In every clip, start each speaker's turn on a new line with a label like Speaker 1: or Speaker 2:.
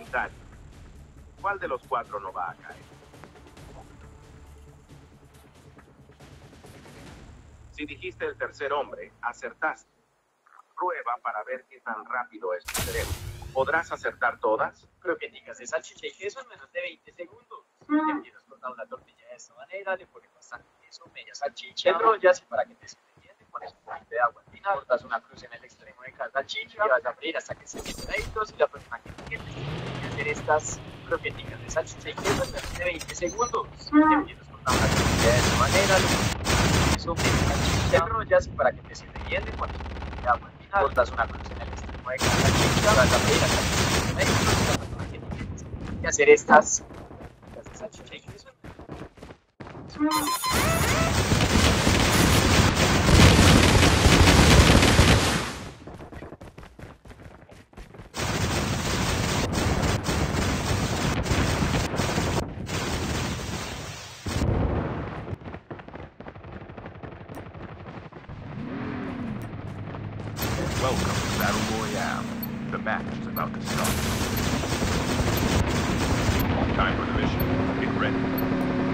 Speaker 1: Dale. ¿Cuál de los cuatro no va a caer? Si dijiste el tercer hombre, acertaste. Prueba para ver qué tan rápido es tu cerebro. ¿Podrás acertar todas?
Speaker 2: Croqueticas de salchicha y queso en menos de 20 segundos. Le empiezas cortando la tortilla de esta manera, le pones bastante queso, media salchicha, enrollas y para que te siente bien le pones un poquito de agua al final, cortas una cruz en el extremo de cada salchicha y vas a freír hasta que se estén doraditos y la próxima que tienes que hacer estas croqueticas de salchicha y queso en menos de 20 segundos. Le empiezas cortando la tortilla de esta manera, le pones un poquito de queso, media salchicha, enrollas y para que te siente bien le pones un poquito de agua al final, cortas una cruz en el extremo de cada salchicha, vas a freír hasta que se estén doraditos y la próxima que tienes que hacer estas de salchicha y queso.
Speaker 3: Welcome to Battle Royale. The match is about to start. Time for the mission. Get ready.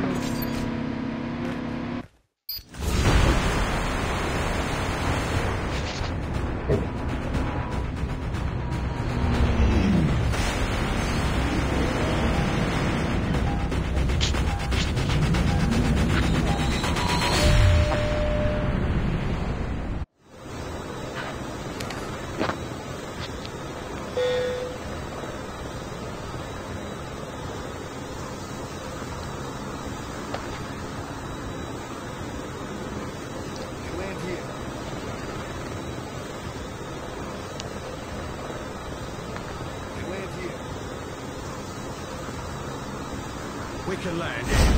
Speaker 4: We can land here.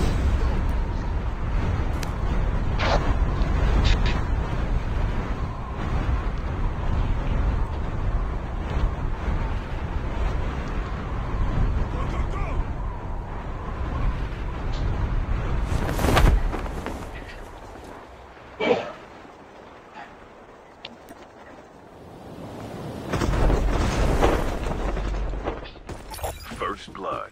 Speaker 3: First blood.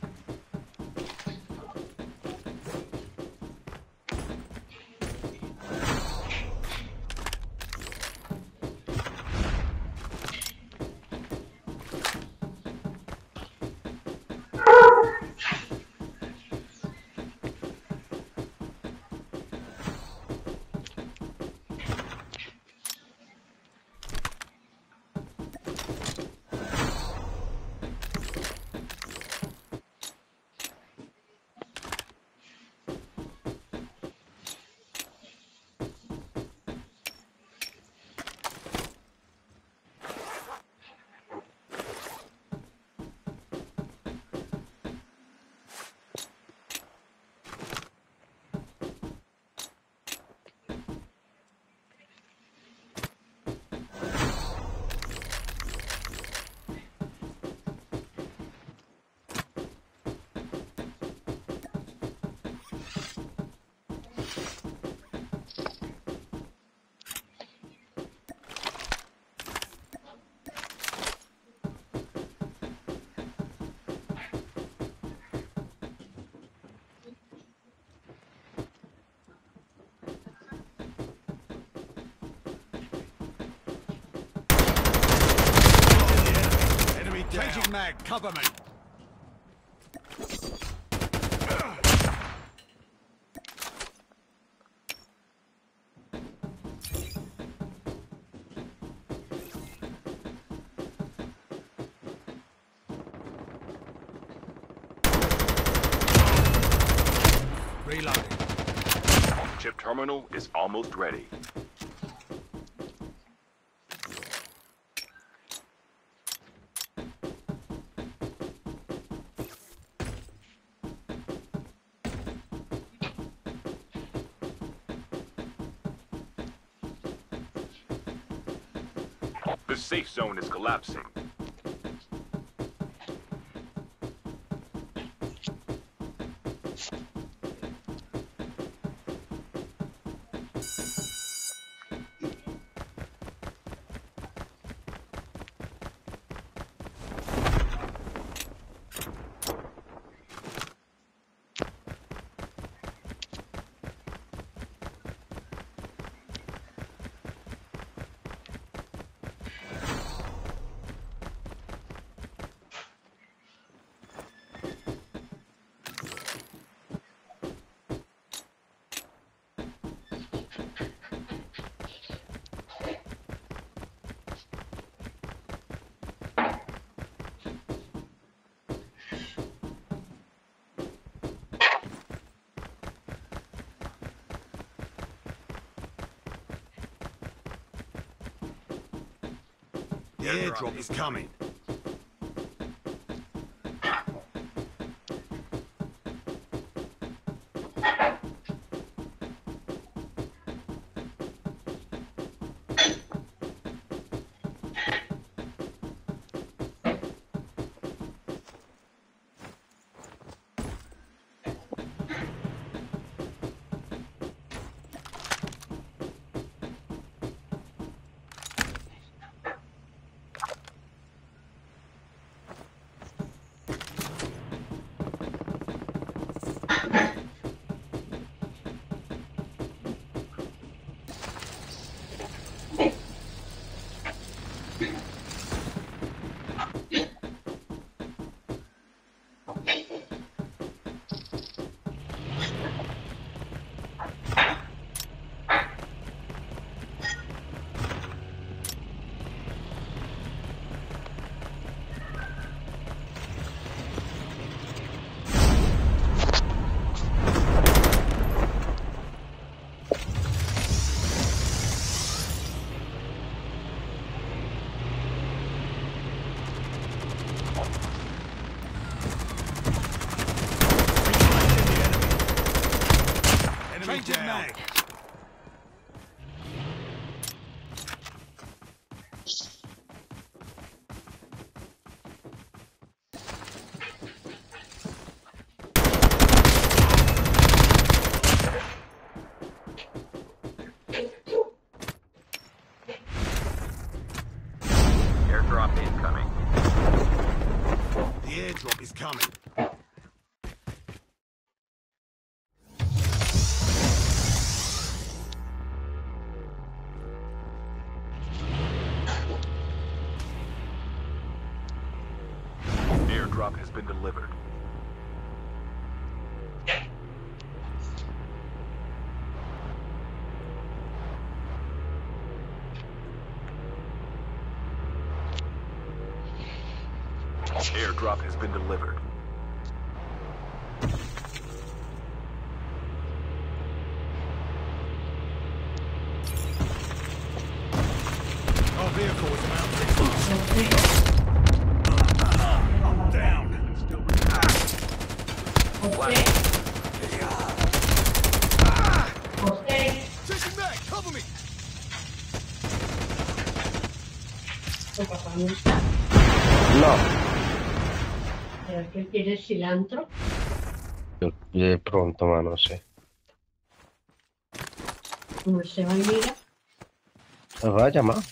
Speaker 4: Changing mag, cover me. Reloading.
Speaker 3: Chip terminal is almost ready. The safe zone is collapsing.
Speaker 4: The airdrop is coming. Changing mag.
Speaker 3: Airdrop incoming.
Speaker 4: The airdrop is coming.
Speaker 3: Airdrop has been delivered. Airdrop has been delivered.
Speaker 4: Our vehicle was about 6 miles. I'm down. Changing mag. Cover me.
Speaker 5: No,
Speaker 6: ¿Pero qué quieres, cilantro?
Speaker 5: pronto, mano, sí.
Speaker 6: ¿Cómo se va a mirar?
Speaker 5: Vaya, ma.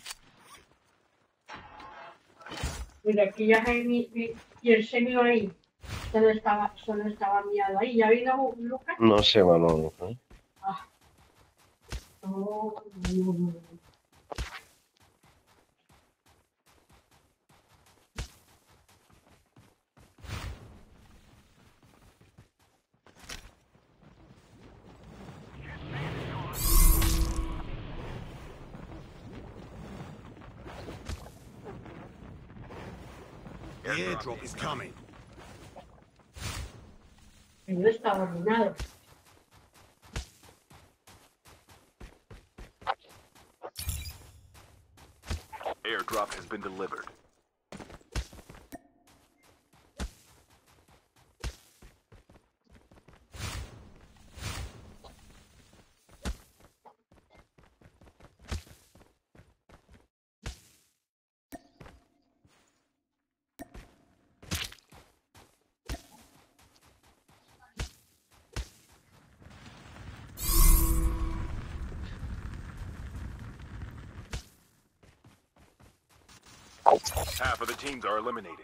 Speaker 6: Mira, aquí ya Jaime y el señor ahí. Solo estaba mirado ahí. ¿Ya vino Lucas?
Speaker 5: No sé, mano.
Speaker 6: No, no.
Speaker 4: The airdrop is coming.
Speaker 6: No estaba ordenado.
Speaker 3: Airdrop has been delivered. Half of the teams are eliminated.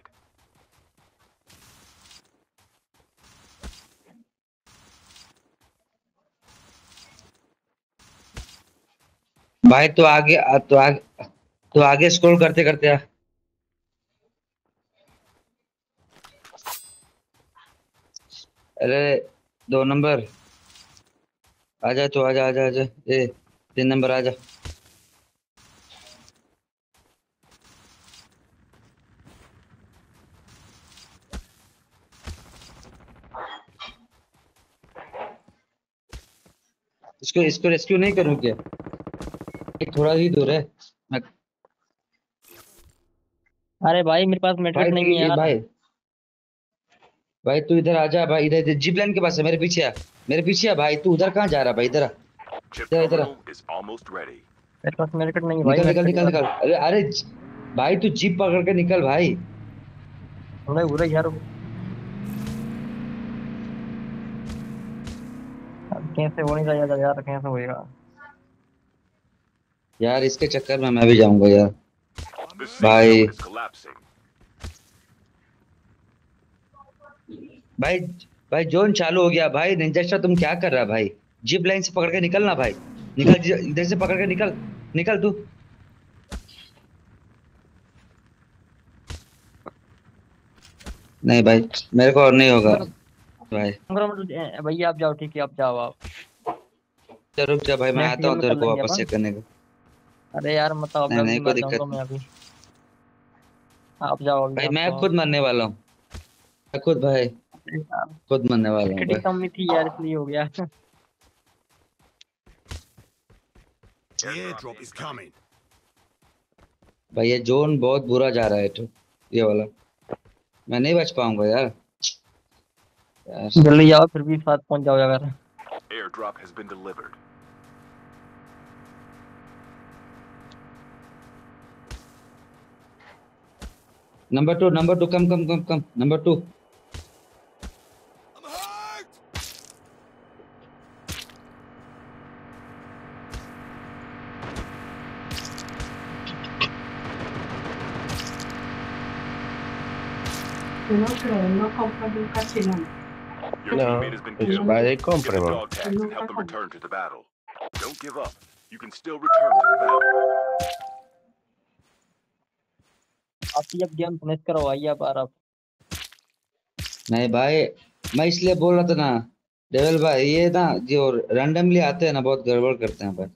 Speaker 5: भाई तो आगे scroll करते करते आ। अरे 2 number आजा, तो आजा आजा आजा। 3 नंबर आजा। इसको रेस्क्यू नहीं करूं क्या? थोड़ा ही दूर है।
Speaker 7: अरे भाई मेरे पास
Speaker 5: भाई
Speaker 7: मेडिकेट
Speaker 5: तू
Speaker 7: नहीं है यार।
Speaker 5: भाई भाई तू इधर आ जा भाई, इधर जिप लाइन के पास है, मेरे पीछे आ, मेरे पीछे आ भाई। तू उधर कहाँ जा रहा भाई? इधर आ,
Speaker 3: Chip
Speaker 5: इधर इधर आ।
Speaker 3: terminal is almost ready.
Speaker 7: मेरे पास मेडिकेट नहीं है भाई,
Speaker 5: निकल निकल
Speaker 7: मेडिकेट
Speaker 5: निकल निकल। अरे अरे भाई तू जीप पकड़ के निकल भाई।
Speaker 7: नहीं हो रहा यार। अब कैसे हो नहीं रहा यार, कैसे होएगा?
Speaker 5: यार इसके चक्कर में मैं भी जाऊंगा यार
Speaker 3: The safe
Speaker 5: भाई।
Speaker 3: zone is collapsing.
Speaker 5: भाई भाई जोन चालू हो गया भाई। निंजा तुम क्या कर रहा भाई? जिप लाइन से पकड़ के निकलना भाई, निकल इधर से पकड़ के निकल, निकल तू। नहीं भाई मेरे को और नहीं होगा भाई।
Speaker 7: भैया आप जाओ, ठीक है आप जाओ आप।
Speaker 5: चल रुक जा भाई, मैं
Speaker 7: नेक्स्ट
Speaker 5: आता हूँ
Speaker 7: गेम में
Speaker 5: तेरे
Speaker 7: कर
Speaker 5: को
Speaker 7: लेंगे
Speaker 5: वापस
Speaker 7: अपन।
Speaker 5: चेक करने को।
Speaker 7: अरे यार मतलब
Speaker 5: नहीं नहीं कोई
Speaker 7: मर
Speaker 5: दिक्कत
Speaker 7: जाऊंगा मैं
Speaker 5: नहीं
Speaker 7: अभी। आप जाओ अभी
Speaker 5: भाई,
Speaker 7: आप
Speaker 5: मैं
Speaker 7: तो।
Speaker 5: खुद मरने वाला हूँ, मैं खुद भाई
Speaker 7: यार
Speaker 5: खुद मरने वाला हूँ
Speaker 7: टिकट
Speaker 5: भाई।
Speaker 7: कम नहीं थी यार, इसलिए हो गया।
Speaker 4: The airdrop is coming.
Speaker 5: भाई ये जोन बहुत बुरा जा रहा है तो ये वाला, मैं नहीं बच पाऊंगा यार। यार
Speaker 7: जल्दी जाओ, फिर भी साथ पहुंच जाओ अगर।
Speaker 3: Airdrop has been delivered.
Speaker 5: Number two come come come come number 2।
Speaker 4: I'm hurt.
Speaker 6: No, pero no compra nunca chileno.
Speaker 3: Your
Speaker 8: No,
Speaker 3: teammate has been
Speaker 8: it's
Speaker 3: killed.
Speaker 8: by the
Speaker 3: Get the
Speaker 8: company.
Speaker 3: dog tags and help them return to the battle. Don't give up. You can still return to the battle.
Speaker 7: आप जब game finish करो आइए आप आप।
Speaker 5: नहीं भाई मैं इसलिए बोल रहा था ना डेवल भाई, ये ना जो रैंडमली आते हैं ना बहुत गड़बड़ करते हैं भाई।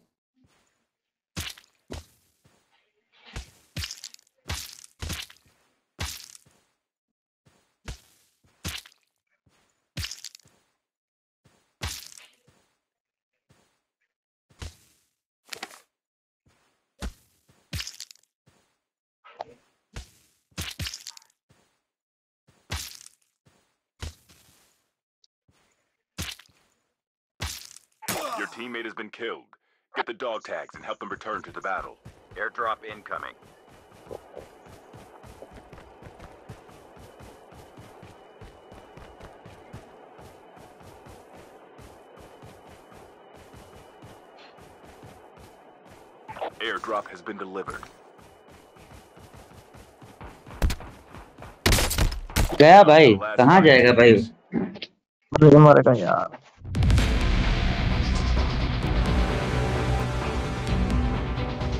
Speaker 3: Your teammate has been killed. Get the dog tags and help them return to the battle. Airdrop incoming. Airdrop has been delivered.
Speaker 5: गया भाई, कहाँ जाएगा भाई?
Speaker 7: मरेगा यार।